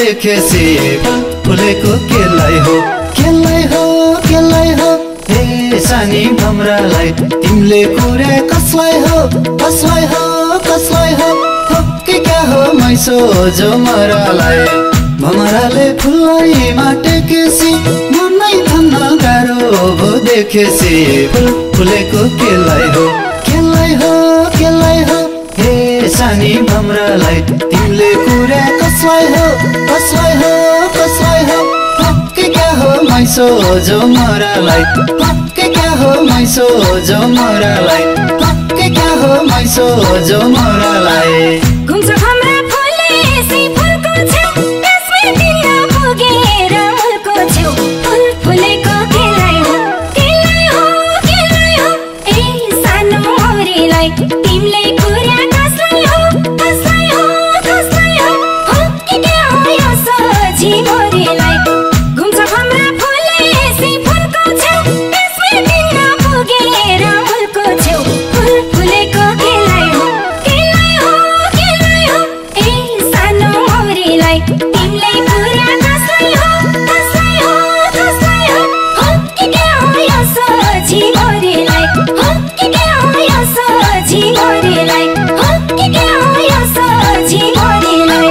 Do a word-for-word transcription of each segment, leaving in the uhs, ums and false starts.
देखेसी फुल फुलेको केलाई हो केलाई हो केलाई हो हे सानी भमरालाई तिमीले कुरा कसलाई हो कसलाई हो कसलाई हो के क्या हो मैसो जो मरालाई भमराले फुललाई माटेकेसी मनै थन्न गाह्रो भो देखेसी फुल फुलेको केलाई हो केलाई हो केलाई हो हे सानी भमरालाई तिमीले कुरा कसलाई हो कसलाई हो कसलाई हो के क्या हो मैसो जो मरालाई के क्या हो मैसो जो मरालाई के क्या हो मैसो जो मरालाई घुम्छ हमरा फुले सी फुलको छेउ त्यसमै दिन पुगेर मुलको छेउ फुल फुलेको केलाई हो केलाई हो केलाई हो ए सानो मौरीलाई तिमीले कुरा कसलाई हो कसलाई हो कसलाई हो हो के क्या हो यो सोझी मौरीलाई घुम्छ हमरा फुले सी फुलको छेउ त्यसमै दिन पुगेर मुलको छेउ फुल फुलेको केलाई हो केलाई हो केलाई हो ए सानो मौरीलाई तिमीले कुरा कसलाई हो कसलाई हो कसलाई हो हो के क्या हो यो सोझी मौरीलाई हो के क्या हो यो सोझी मौरीलाई हो के क्या हो यो सोझी मौरीलाई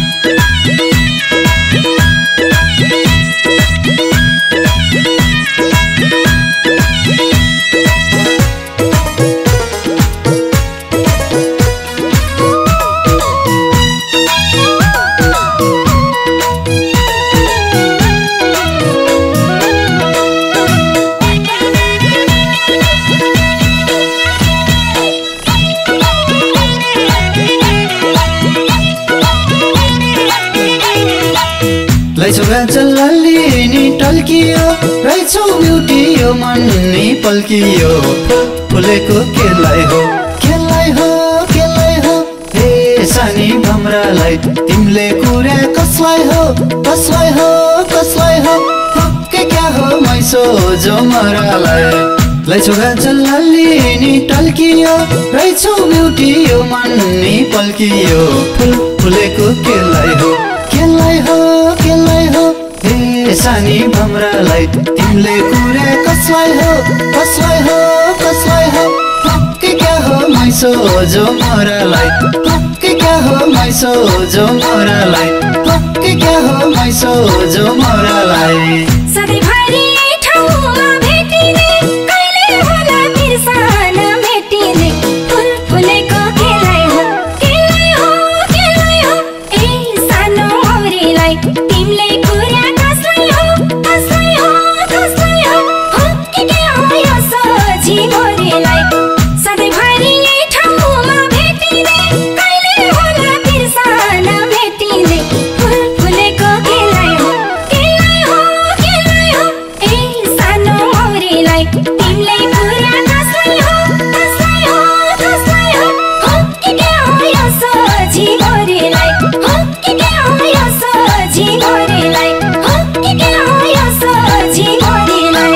लैछौ चल्लाली नि टल्कियो रहेछौ ब्युटी यो मन नि पल्कियो फुल फुलेको केलाई हो केलाई हो केलाई हो हे सानी भमरालाई तिमीले कुरा कसलाई हो कसलाई हो कसलाई हो के क्या हो मैसो जो मरालाई लैछौ चल्लाली नि टल्कियो रहेछौ ब्युटी यो मन नि पल्कियो फुल फुलेको केलाई हो केलाई हो केलाई हो हे सानी भमरालाई तिमीले कुरा कसलाई हो कसलाई हो कसलाई हो के क्या हो मैसो जो मरालाई के क्या हो मैसो जो मरालाई के क्या हो मैसो जो मरालाई सधैँभरि ठाउँमा भेटिने कहिले होला बिर्सन मेटिने फुल फुलेको केलाई हो केलाई हो केलाई हो ए सानो मौरीलाई तिमीले कुरा कसलाई हो कसलाई हो कसलाई हो हो के क्या हो यो सोझी मौरीलाई सधैँभरि ठाउँमा भेटिने कहिले होला बिर्सन मेटिने फुल फुलेको केलाई हो केलाई हो केलाई हो ए सानो मौरीलाई तिमीले कुरा कसलाई हो कसलाई हो कसलाई हो हो के क्या हो यो सोझी मौरीलाई हो के क्या हो यो सोझी मौरीलाई हो के क्या हो यो सोझी मौरीलाई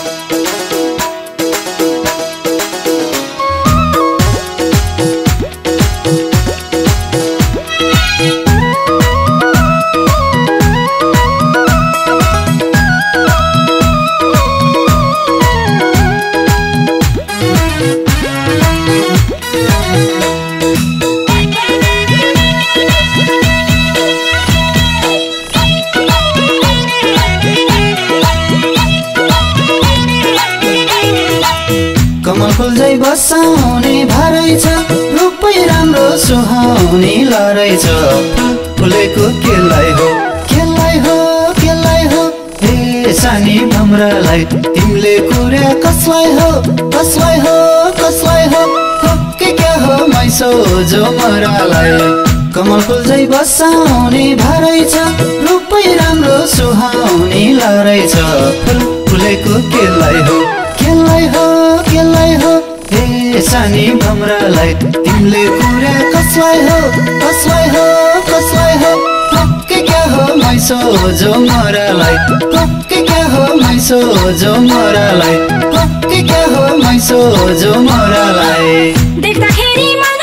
कमल फुल झै बसाउने भारै छ रूपै राम्रो सुहाउने लरै छ फुल फुलेको केलाई हो केलाई हो केलाई हो हे सानी भमरालाई तिमीले कुरा कसलाई हो कसलाई हो कसलाई हो के क्या हो मैसो जो मरालाई कमल फुल झै बसाउने भारै छ रूपै राम्रो सुहाउने लरै छ फुल फुलेको केलाई हो केलाई हो केलाई हो हे सानी भमरालाई तिमीले कुरा कसलाई हो कसलाई हो कसलाई हो के क्या हो मैसो जो मरालाई के क्या हो मैसो जो मरालाई के क्या हो मैसो जो मरालाई देख्दाखेरि